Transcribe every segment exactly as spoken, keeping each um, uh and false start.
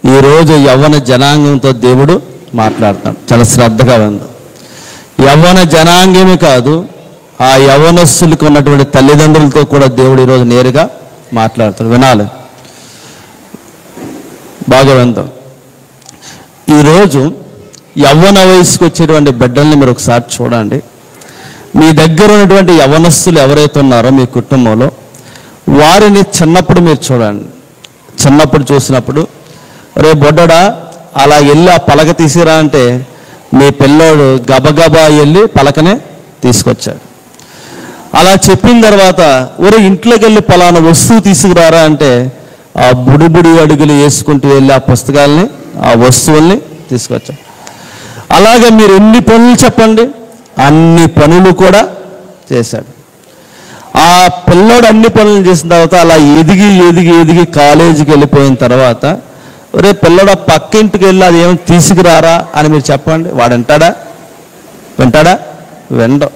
ఈరోజు యవ్వన జనాంగంతో దేవుడు మాట్లాడతాడు. చాలా శ్రద్ధగా ఉంది. యవ్వన జనాంగమే కాదు, ఆ యవ్వనస్తులకు ఉన్నటువంటి తల్లిదండ్రులతో కూడా దేవుడు ఈరోజు నేరుగా మాట్లాడతాడు. వినాలి, బాగా విందాం. ఈరోజు యవ్వన వయసుకు వచ్చేటువంటి బిడ్డల్ని మీరు ఒకసారి చూడండి. మీ దగ్గర ఉన్నటువంటి యవ్వనస్తులు ఎవరైతే ఉన్నారో మీ కుటుంబంలో, వారిని చిన్నప్పుడు మీరు చూడండి. చిన్నప్పుడు చూసినప్పుడు, రే బొడ్డడా అలా వెళ్ళి ఆ పలక తీసిరా అంటే మీ పిల్లోడు గబగబా వెళ్ళి పలకనే తీసుకొచ్చాడు. అలా చెప్పిన తర్వాత ఒరే ఇంట్లోకి వెళ్ళి పలానా వస్తువు తీసుకురారా అంటే ఆ బుడిబుడి అడుగులు వేసుకుంటూ వెళ్ళి ఆ పుస్తకాలని ఆ వస్తువుల్ని తీసుకొచ్చాడు. అలాగే మీరు ఎన్ని పనులు చెప్పండి, అన్ని పనులు కూడా చేశాడు. ఆ పిల్లోడు అన్ని పనులు చేసిన తర్వాత అలా ఎదిగి ఎదిగి ఎదిగి కాలేజీకి వెళ్ళిపోయిన తర్వాత ఒరే పిల్లడు పక్కింటికి వెళ్ళి అది ఏమైనా తీసుకురారా అని మీరు చెప్పండి, వాడు వింటాడా? వింటాడా? వెండో.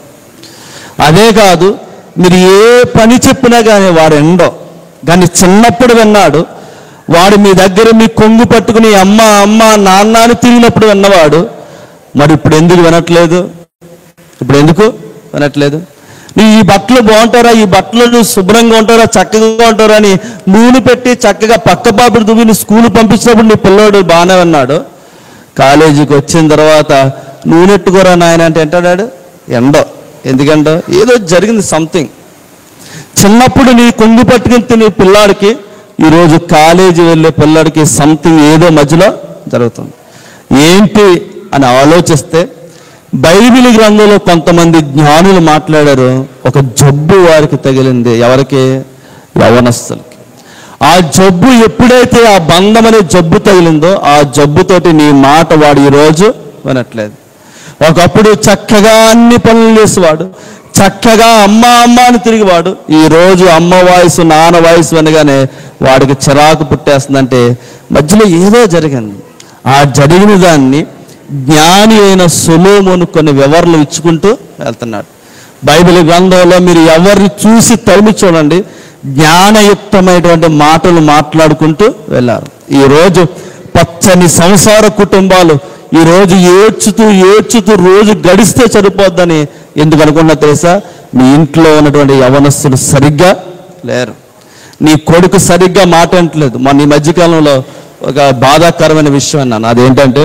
అదే కాదు, మీరు ఏ పని చెప్పినా కానీ వాడు ఎండో. కానీ చిన్నప్పుడు విన్నాడు. వాడు మీ దగ్గర మీ కొంగు పట్టుకుని అమ్మ అమ్మ నాన్న అని తిరిగినప్పుడు విన్నవాడు మరి ఇప్పుడు ఎందుకు వినట్లేదు? ఇప్పుడు ఎందుకు వినట్లేదు? నీ ఈ బట్టలు బాగుంటారా, ఈ బట్టలు నువ్వు శుభ్రంగా ఉంటారా, చక్కగా ఉంటారా అని నూనె పెట్టి చక్కగా పక్క పాపడు దువ్వి స్కూల్ పంపించినప్పుడు నీ పిల్లోడు బాగానే ఉన్నాడు. కాలేజీకి వచ్చిన తర్వాత నూనెట్టుకోరా నాయన అంటే ఎంటాడాడు? ఎండో. ఎందుకంటే ఏదో జరిగింది సంథింగ్. చిన్నప్పుడు నీ కొంగు పట్టుకుని తినే పిల్లాడికి ఈరోజు కాలేజీ వెళ్ళే పిల్లాడికి సంథింగ్ ఏదో మధ్యలో జరుగుతుంది. ఏంటి అని ఆలోచిస్తే బైబిల్ గ్రంథంలో కొంతమంది జ్ఞానులు మాట్లాడారు. ఒక జబ్బు వారికి తగిలింది. ఎవరికి? యవనస్తులకి. ఆ జబ్బు ఎప్పుడైతే ఆ బంధం అనే జబ్బు తగిలిందో ఆ జబ్బుతోటి నీ మాట వాడు ఈరోజు వినట్లేదు. ఒకప్పుడు చక్కగా అన్ని పనులు చేసేవాడు, చక్కగా అమ్మ అమ్మ అని తిరిగివాడు. ఈరోజు అమ్మ వాయిస్ నాన్న వాయిస్ అనగానే వాడికి చిరాకు పుట్టేస్తుందంటే మధ్యలో ఏదో జరిగింది. ఆ జరిగిన దాన్ని జ్ఞాని అయిన సొలొమోను కొన్ని వివరణలు ఇచ్చుకుంటూ వెళ్తున్నాడు. బైబిల్ గ్రంథంలో మీరు ఎవరిని చూసి తరిమి చూడండి, జ్ఞానయుక్తమైనటువంటి మాటలు మాట్లాడుకుంటూ వెళ్ళారు. ఈరోజు పచ్చని సంసార కుటుంబాలు ఈరోజు ఏడ్చుతూ ఏడ్చుతూ రోజు గడిస్తే సరిపోద్దని ఎందుకు అనుకున్నా తెలుసా? మీ ఇంట్లో ఉన్నటువంటి యవనస్తులు సరిగ్గా లేరు. నీ కొడుకు సరిగ్గా మాట అంటలేదు. మన ఈ మధ్యకాలంలో ఒక బాధాకరమైన విషయం అన్నాను. అదేంటంటే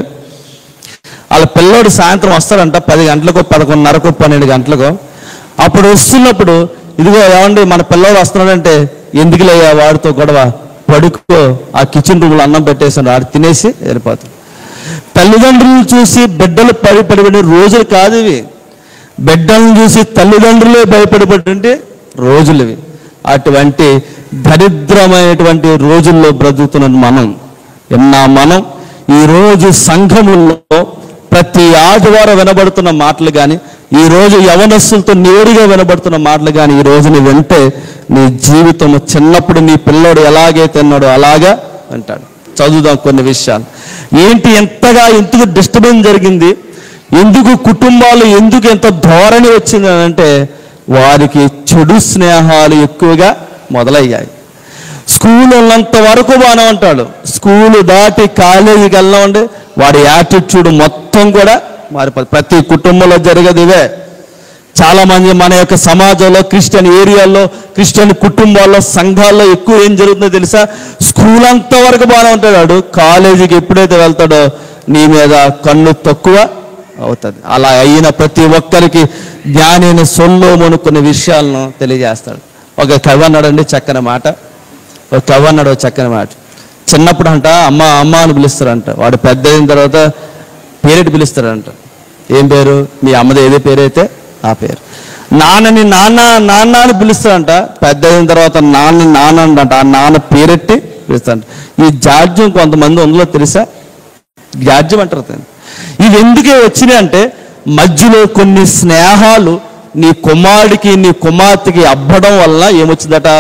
వాళ్ళ పిల్లోడు సాయంత్రం వస్తాడంట పది గంటలకు పదకొండున్నరకు పన్నెండు గంటలకు. అప్పుడు వస్తున్నప్పుడు ఇదిగో ఏమండి మన పిల్లోడు వస్తున్నాడంటే ఎందుకు లేయా వాడితో గొడవ, పడుకో ఆ కిచెన్ రూమ్లో అన్నం పెట్టేసాను వాడు తినేసి వెళ్ళిపోతాడు. తల్లిదండ్రులను చూసి బిడ్డలు భయపడిపడిన రోజులు కాదు ఇవి. బిడ్డలను చూసి తల్లిదండ్రులే భయపడిపడి రోజులు ఇవి. అటువంటి దరిద్రమైనటువంటి రోజుల్లో బ్రతుకుతున్న మనం ఎన్నా మనం ఈరోజు సంఘముల్లో ప్రతి ఆదివారం వినబడుతున్న మాటలు కానీ, ఈరోజు యవనస్తులతో నేరుగా వినబడుతున్న మాటలు కానీ ఈ రోజు నీ వింటే నీ జీవితం చిన్నప్పుడు నీ పిల్లోడు ఎలాగైతే అన్నాడో అలాగా అంటాడు. చదువుదాం కొన్ని విషయాలు. ఏంటి ఎంతగా ఎందుకు డిస్టర్బెన్స్ జరిగింది, ఎందుకు కుటుంబాలు ఎందుకు ఎంత ధోరణి వచ్చింది అని అంటే వారికి చెడు స్నేహాలు ఎక్కువగా మొదలయ్యాయి. స్కూల్ ఉన్నంత వరకు బాగానే ఉంటాడు, స్కూలు దాటి కాలేజీకి వెళ్ళామంటే వాడి యాటిట్యూడ్ మొత్తం కూడా మారిపోతుంది. ప్రతి కుటుంబంలో జరిగేది ఇవే. చాలామంది మన యొక్క సమాజంలో క్రిస్టియన్ ఏరియాల్లో క్రిస్టియన్ కుటుంబాల్లో సంఘాల్లో ఎక్కువ ఏం జరుగుతుందో తెలుసా? స్కూల్ అంత వరకు బాగానే ఉంటాడు, వాడు కాలేజీకి ఎప్పుడైతే వెళ్తాడో నీ మీద కన్ను తక్కువ అవుతుంది. అలా అయిన ప్రతి ఒక్కరికి జ్ఞాని అయిన సొలొమోను కొన్ని విషయాలను తెలియజేస్తాడు. ఒక కవి అన్నాడండి చక్కని మాట. ఒక కవి అన్నాడు చక్కని మాట. చిన్నప్పుడు అంట అమ్మ అమ్మ అని పిలుస్తారంట, వాడు పెద్ద అయిన తర్వాత పేరెట్టి పిలుస్తారంట. ఏం పేరు? మీ అమ్మది ఏదే పేరైతే ఆ పేరు. నాన్నని నాన్న నాన్న అని పిలుస్తారంట, పెద్ద అయిన తర్వాత నాన్న నాన్న అంట, ఆ నాన్న పేరెట్టి పిలుస్తారంట. ఈ జాడ్యం కొంతమంది ఉందో తెలుసా? జాడ్యం అంటారు. ఇవి ఎందుకే వచ్చినాయి అంటే మధ్యలో కొన్ని స్నేహాలు నీ కుమారుడికి నీ కుమార్తెకి అబ్బడం వల్ల ఏమొచ్చిందట?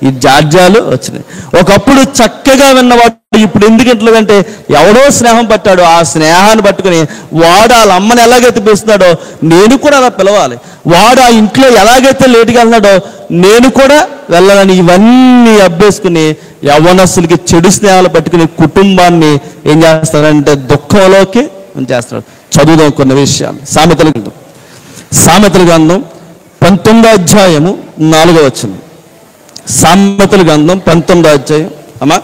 ఈ జాడ్యాలు వచ్చినాయి. ఒకప్పుడు చక్కగా విన్నవాడు ఇప్పుడు ఎందుకు ఇంట్లోదంటే ఎవడో స్నేహం పట్టాడు, ఆ స్నేహాన్ని పట్టుకుని వాడు వాళ్ళ అమ్మని ఎలాగైతే పిలుస్తున్నాడో నేను కూడా అలా పిలవాలి, వాడు ఆ ఇంట్లో ఎలాగైతే లేటుగా వెళ్తున్నాడో నేను కూడా వెళ్ళాలని ఇవన్నీ అబ్బేసుకుని యవ్వనస్తులకి చెడు స్నేహాలు పట్టుకుని కుటుంబాన్ని ఏం చేస్తాడంటే దుఃఖంలోకి చేస్తాడు. చదువుదాం కొన్ని విషయాలు. సామెతల గ్రంథం సామెతల గ్రంథం పంతొమ్మిదో అధ్యాయము నాలుగో వచనం. సామెతల గ్రంథం పంతొమ్మిదో అధ్యాయం. అమ్మా,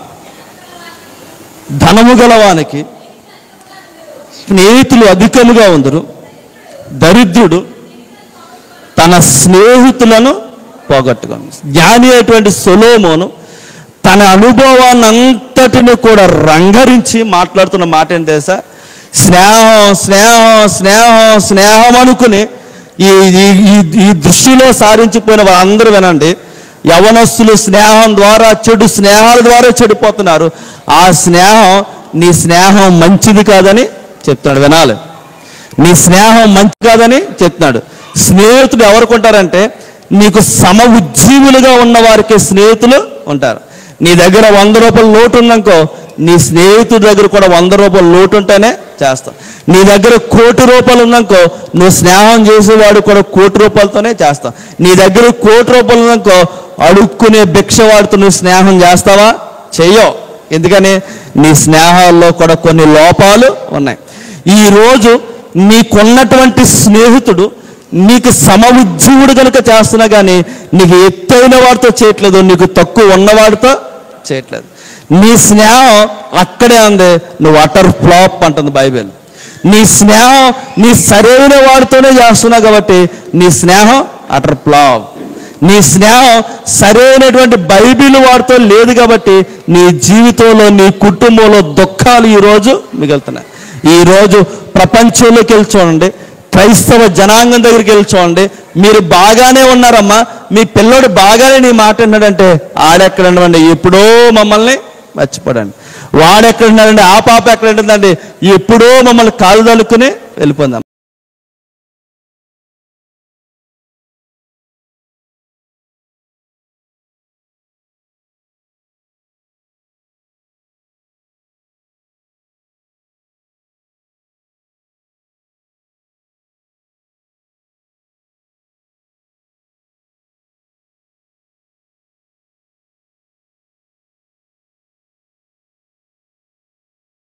ధనము గలవానికి స్నేహితులు అధికముగా ఉందరు, దరిద్రుడు తన స్నేహితులను పోగొట్టుకుని. జ్ఞాని అయినటువంటి సొలొమోను తన అనుభవాన్ని అంతటిని కూడా రంగరించి మాట్లాడుతున్న మాట ఏం తెలుసా? స్నేహం స్నేహం స్నేహం స్నేహం అనుకుని ఈ ఈ దృష్టిలో సారించిపోయిన వాళ్ళందరూ వినండి, యవనస్తులు స్నేహం ద్వారా చెడు స్నేహాల ద్వారా చెడిపోతున్నారు. ఆ స్నేహం నీ స్నేహం మంచిది కాదని చెప్తున్నాడు. వినాలి, నీ స్నేహం మంచి కాదని చెప్తున్నాడు. స్నేహితులు ఎవరికి ఉంటారంటే నీకు సమ ఉజ్జీవులుగా ఉన్న వారికి స్నేహితులు ఉంటారు. నీ దగ్గర వంద రూపాయలు లోటు ఉందనుకో, నీ స్నేహితుడి దగ్గర కూడా వంద రూపాయలు లోటు ఉంటేనే చేస్తావు. నీ దగ్గర కోటి రూపాయలు ఉందనుకో, నువ్వు స్నేహం చేసేవాడు కూడా కోటి రూపాయలతోనే చేస్తావు. నీ దగ్గర కోటి రూపాయలు ఉందనుకో, అడుక్కునే భిక్షవాడితో నువ్వు స్నేహం చేస్తావా? చెయ్యవు. ఎందుకని? నీ స్నేహాల్లో కూడా కొన్ని లోపాలు ఉన్నాయి. ఈరోజు నీకున్నటువంటి స్నేహితుడు నీకు సమ ఉజ్జీవుడు కనుక చేస్తున్నా కానీ నీకు ఎత్తైన వాడితో చేయట్లేదు, నీకు తక్కువ ఉన్నవాడితో చేయట్లేదు. నీ స్నేహం అక్కడే ఉంది, నువ్వు అటర్ ఫ్లాప్ అంటుంది బైబిల్. నీ స్నేహం నీ సరైన వాడితోనే చేస్తున్నావు కాబట్టి నీ స్నేహం అటర్ ఫ్లాప్. నీ స్నేహం సరైనటువంటి బైబిల్ వాడితో లేదు కాబట్టి నీ జీవితంలో నీ కుటుంబంలో దుఃఖాలు ఈరోజు మిగులుతున్నాయి. ఈరోజు ప్రపంచంలోకి వెళ్ళి చూడండి, క్రైస్తవ జనాంగం దగ్గరికి వెళ్ళి చూడండి, మీరు బాగానే ఉన్నారమ్మా, మీ పిల్లోడు బాగానే నీ మాట విన్నాడంటే ఆడెక్కడ ఉండవండి, ఎప్పుడో మమ్మల్ని మర్చిపోడండి. వాడెక్కడ ఉన్నాడండి, ఆ పాప ఎక్కడ ఉంటుందండి, ఎప్పుడో మమ్మల్ని కాలు తలుక్కుని వెళ్ళిపోదాం.